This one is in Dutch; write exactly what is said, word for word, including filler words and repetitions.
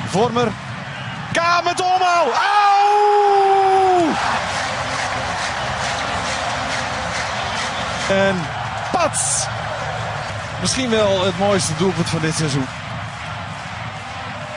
Vormer. K met de omhaal. Auw! En pats! Misschien wel het mooiste doelpunt van dit seizoen.